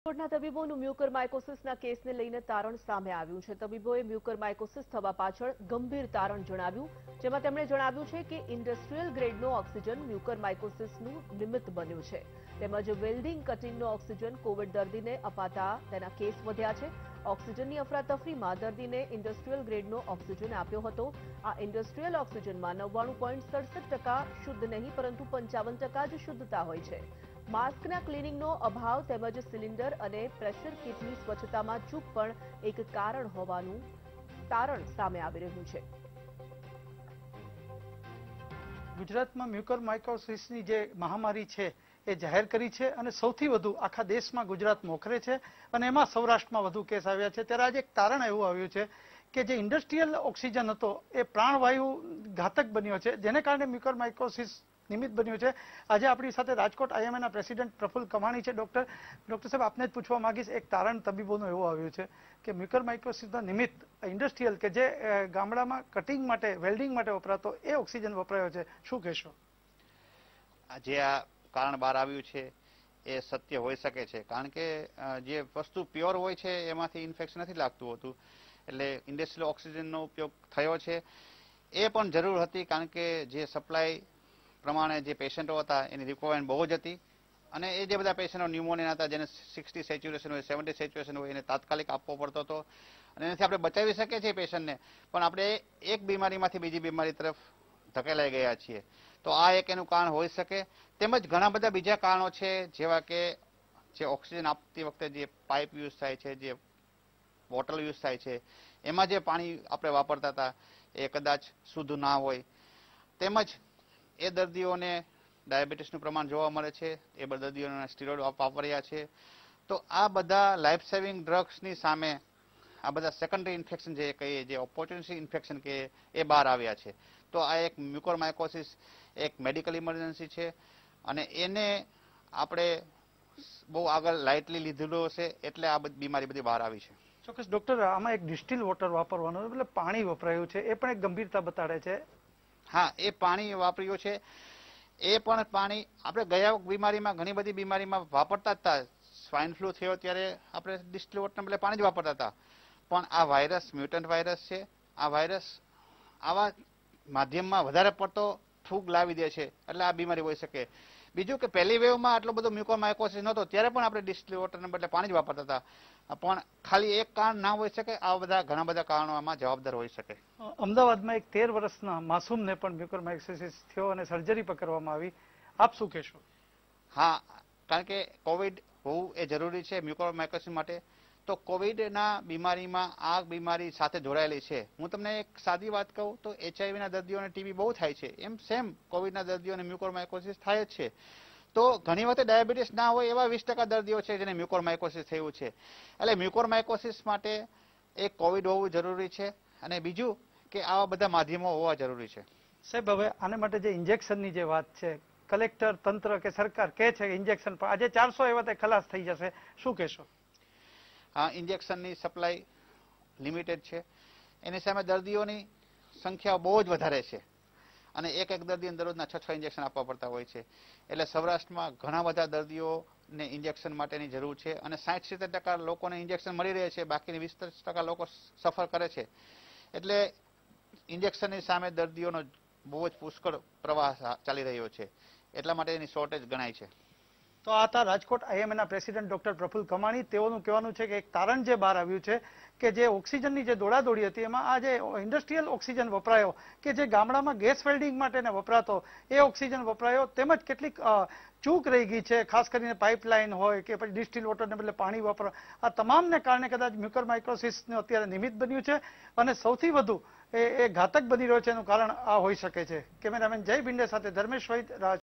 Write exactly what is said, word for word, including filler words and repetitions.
રાજકોટના તબીબોનું મ્યુકરમાઇકોસિસના કેસને લઈને તારણ સામે આવ્યું છે। તબીબોએ મ્યુકરમાઇકોસિસ થવા પાછળ ગંભીર તારણ જણાવ્યું, જેમાં તેમણે જણાવ્યું છે કે ઇન્ડસ્ટ્રીયલ ગ્રેડનો ઓક્સિજન મ્યુકરમાઇકોસિસનું નિમિત્ત બન્યું છે, તેમજ વેલ્ડિંગ કટિંગનો ઓક્સિજન કોવિડ દર્દીને અપાતા તેના કેસ વધ્યા છે। ઓક્સિજનની અફરાતફરીમાં દર્દીને ઇન્ડસ્ટ્રીયલ ગ્રેડનો ઓક્સિજન આપ્યો હતો। આ ઇન્ડસ્ટ્રીયલ ઓક્સિજનમાં નવ્વાણું પોઈન્ટ સડસઠ ટકા શુદ્ધ નહીં, પરંતુ પંચાવન ટકા જ શુદ્ધતા હોય છે। માસ્કના ક્લિનિંગનો અભાવ તેમજ સિલિન્ડર અને પ્રેશર કિટની સ્વચ્છતામાં ચૂક પણ એક કારણ હોવાનું તારણ સામે આવી રહ્યું છે। ગુજરાતમાં મ્યુકરમાઇકોસિસની જે મહામારી છે એ જાહેર કરી છે અને સૌથી વધુ આખા દેશમાં ગુજરાત મોખરે છે અને એમાં સૌરાષ્ટ્રમાં વધુ કેસ આવ્યા છે। ત્યારે આજે એક તારણ એવું આવ્યું છે કે જે ઇન્ડસ્ટ્રીયલ ઓક્સિજન હતો એ પ્રાણવાયુ ઘાતક બન્યો છે, જેને કારણે મ્યુકરમાઇકોસિસ નિમિત્ત બન્યું છે। આજે આપણી સાથે રાજકોટ આઈએમએના પ્રેસિડેન્ટ પ્રફુલ્લ કમાણી છે। ડોક્ટર ડોક્ટર સાહેબ, આપને જ પૂછવા માંગીશ, એક તારણ તબીબોનું એવું આવ્યું છે કે મ્યુકરમાઇકોસિસના નિમિત્ત ઇન્ડસ્ટ્રીયલ કે જે ગામડામાં કટિંગ માટે વેલ્ડિંગ માટે વપરાતો એ ઓક્સિજન વપરાયો છે, શું કહેશો? આજે આ કારણ બહાર આવ્યું છે એ સત્ય હોઈ શકે છે, કારણ કે જે વસ્તુ પ્યોર હોય છે એમાંથી ઇન્ફેક્શન નથી લાગતું હોતું, એટલે ઇન્ડસ્ટ્રીયલ ઓક્સિજનનો ઉપયોગ થયો છે એ પણ જરૂર હતી, કારણ કે જે સપ્લાય પ્રમાણે જે પેશન્ટો હતા એની રિક્વાયરમેન્ટ બહુ જ હતી અને એ જે બધા પેશન્ટો ન્યુમોનિયા હતા જેને સિક્સટી સેચ્યુરેશન હોય, સેવન્ટી સેચ્યુરેશન હોય, એને તાત્કાલિક આપવો પડતો હતો અને એનાથી આપણે બચાવી શકીએ છીએ પેશન્ટને, પણ આપણે એક બીમારીમાંથી બીજી બીમારી તરફ ધકેલાઈ ગયા છીએ। તો આ એક એનું કારણ હોઈ શકે, તેમજ ઘણા બધા બીજા કારણો છે, જેવા કે જે ઓક્સિજન આપતી વખતે જે પાઇપ યુઝ થાય છે, જે બોટલ યુઝ થાય છે, એમાં જે પાણી આપણે વાપરતા હતા એ કદાચ શુદ્ધ ના હોય, તેમજ એ દર્દીઓને ડાયાબિટીસનું પ્રમાણ જોવા મળે છે, એ બધા દર્દીઓને સ્ટીરોઇડ વાપર્યા છે। તો આ બધા લાઈફ સેવિંગ ડ્રગ્સની સામે આ બધા સેકન્ડરી ઇન્ફેક્શન જે કહીએ, જે ઓપોર્ચ્યુનિટી ઇન્ફેક્શન કહીએ, એ બહાર આવ્યા છે। તો આ એક મ્યુકોરમાઇકોસિસ એક મેડિકલ ઇમરજન્સી છે અને એને આપણે બહુ આગળ લાઇટલી લીધેલું હશે, એટલે આ બધી બીમારી બધી બહાર આવી છે। ચોક્કસ ડોક્ટર, આમાં એક ડિસ્ટિલ વોટર વાપરવાનું એટલે પાણી વપરાયું છે, એ પણ એક ગંભીરતા બતાડે છે। હા, એ પાણી વાપર્યું છે, એ પણ પાણી આપણે ગયા બીમારીમાં ઘણી બધી બીમારીમાં વાપરતા હતા। સ્વાઇન ફ્લૂ થયો ત્યારે આપણે ડિસ્ટિલ વોટરના બદલે પાણી જ વાપરતા હતા, પણ આ વાયરસ મ્યુટન્ટ વાયરસ છે, આ વાયરસ આવા માધ્યમમાં વધારે પડતો ફૂગ લાવી દે છે, એટલે આ બીમારી હોઈ શકે। બીજું કે પહેલી વેવમાં આટલો બધો મ્યુકોરમાઇકોસિસ નહોતો, ત્યારે પણ આપણે ડિસ્ટિલ વોટરના બદલે પાણી જ વાપરતા હતા, પણ ખાલી એક કારણ ના હોઈ શકે, આ બધા ઘણા બધા કારણો આમાં જવાબદાર હોઈ શકે। અમદાવાદમાં એક તેર વર્ષના માસૂમને પણ મ્યુકરમાઇકોસિસ થયો અને સર્જરી પણ કરવામાં આવી, આપ શું કહેશો? હા, કારણ કે કોવિડ હોવું એ જરૂરી છે મ્યુકોરમાઇકોસિસ માટે। તો કોવિડના બીમારીમાં આ બીમારી સાથે જોડાયેલી છે। હું તમને એક સાદી વાત કહું તો એચઆઈવીના દર્દીઓને ટીબી બહુ થાય છે, એમ સેમ કોવિડના દર્દીઓને મ્યુકોરમાઇકોસિસ થાય જ છે। તો ઘણી વખતે ડાયાબિટીસ ના હોય એવા વીસ ટકા દર્દીઓ છે જેને મ્યુકોરમાઇકોસિસ થયું છે, એટલે મ્યુકોરમાઇકોસિસ માટે એક કોવિડ હોવું જરૂરી છે અને બીજું કે આવા બધા માધ્યમો હોવા જરૂરી છે। સાહેબ, હવે આને માટે જે ઇન્જેક્શનની જે વાત છે, કલેક્ટર તંત્ર કે સરકાર કહે છે કે ઇન્જેક્શન પર આજે ચારસો એવા તે ખલાસ થઈ જશે, શું કહેશો? હા, ઇન્જેક્શનની સપ્લાય લિમિટેડ છે, એની સામે દર્દીઓની સંખ્યા બહુ જ વધારે છે અને એક એક દર્દીને દરરોજના છ છ ઇન્જેક્શન આપવા પડતા હોય છે, એટલે સૌરાષ્ટ્રમાં ઘણા બધા દર્દીઓને ઇન્જેક્શન માટેની જરૂર છે અને સાઠ સિત્તેર ટકા લોકોને ઇન્જેક્શન મળી રહે છે, બાકીની વીસ ત્રીસ ટકા લોકો સફર કરે છે, એટલે ઇન્જેક્શનની સામે દર્દીઓનો બહુ જ પુષ્કળ પ્રવાહ ચાલી રહ્યો છે, એટલા માટે એની શોર્ટેજ ગણાય છે। તો આ હતા રાજકોટ આઈએમએના પ્રેસિડેન્ટ ડોક્ટર પ્રફુલ્લ કમાણી। તેઓનું કહેવાનું છે કે એક તારણ જે બહાર આવ્યું છે કે જે ઓક્સિજનની જે દોડાદોડી હતી એમાં આ જે ઇન્ડસ્ટ્રીયલ ઓક્સિજન વપરાયો કે જે ગામડામાં ગેસ વેલ્ડિંગ માટે વપરાતો એ ઓક્સિજન વપરાયો, તેમજ કેટલીક ચૂક રહી ગઈ છે, ખાસ કરીને પાઇપલાઇન હોય કે પછી ડિસ્ટિલ વોટરને બદલે પાણી વાપરવા, આ તમામને કારણે કદાચ મ્યુકરમાઇકોસિસનું અત્યારે નિમિત્ત બન્યું છે અને સૌથી વધુ એ ઘાતક બની રહ્યો છે, એનું કારણ આ હોઈ શકે છે। કેમેરામેન જય ભિંડે સાથે ધર્મેશ વૈદ,